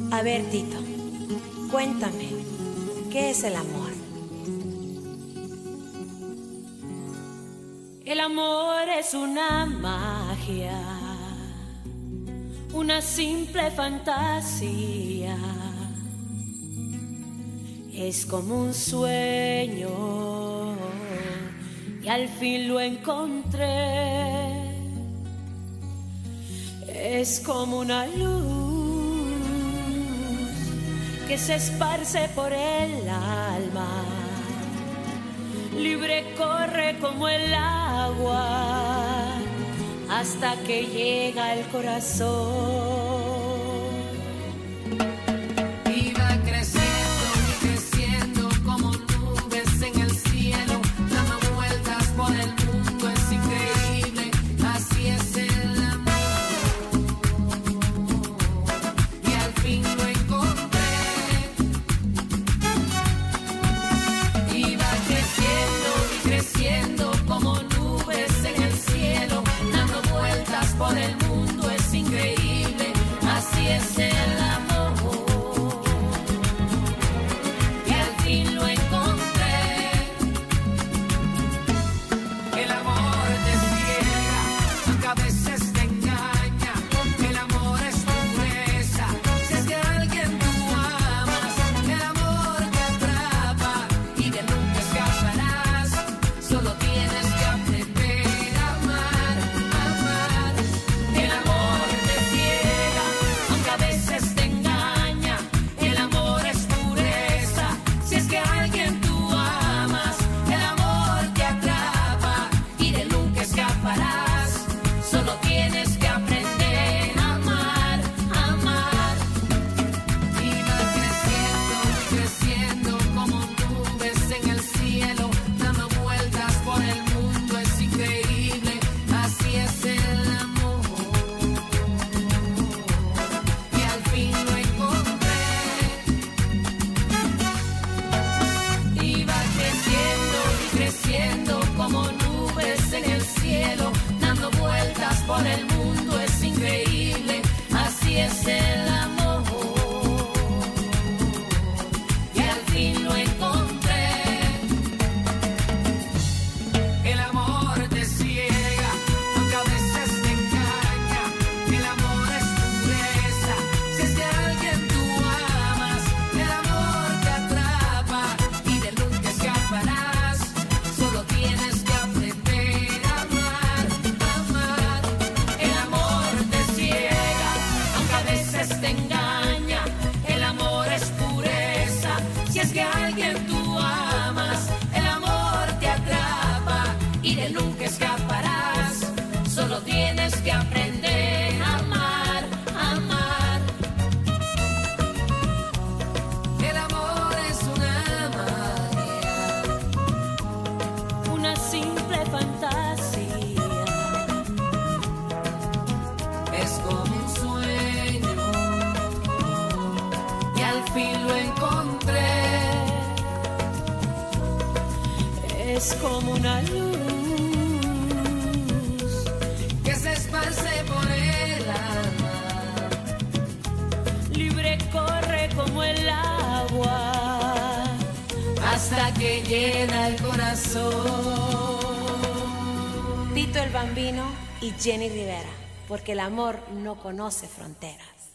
A ver, Tito, cuéntame, ¿qué es el amor? El amor es una magia, una simple fantasía. Es como un sueño y al fin lo encontré. Es como una luz que se esparce por el alma. Libre corre como el agua hasta que llega al corazón. Y va creciendo y creciendo como nubes en el cielo, dando vueltas por el mundo, es increíble, así es el amor. Y al fin lo encontré. Y va creciendo como nubes en el cielo, dando vueltas por el mundo, es increíble, así es el amor. Y al fin lo encontré. El amor te ciega, aunque a veces te engaña. El amor es pureza, si es que a alguien tú amas. El amor te atrapa y de nunca escaparás. Solo tienes que aprender a amar, amar. El amor te ciega, aunque a veces te engaña. El amor es pureza, si es que a alguien tú amas. El amor te atrapa y de nunca escaparás. Solo tienes que aprender a amar, amar. Y va creciendo como nubes en el cielo, dando vueltas por el mundo, es increíble, así es el amor. Y al fin lo encontré. Y va creciendo como nubes en el cielo, dando vueltas por el mundo, es increíble, así es el amor. Y al fin lo encontré. El amor te ciega, aunque a veces te engaña. El amor es pureza, si es que a alguien tú amas. El amor te atrapa y de nunca escaparás. Solo tienes que aprender a amar, amar. El amor te ciega, aunque a veces te engaña. El amor es pureza, si es que a alguien tú amas. El amor te atrapa y de nunca escaparás. Solo tienes que aprender a amar, amar. El amor es una magia, Una simple fantasía. es como un sueño y al fin lo encontré. Es como una luz Que se esparce por el alma. libre corre como el agua Hasta que llena el corazón. Tito el Bambino y Jenny Rivera, porque el amor no conoce fronteras.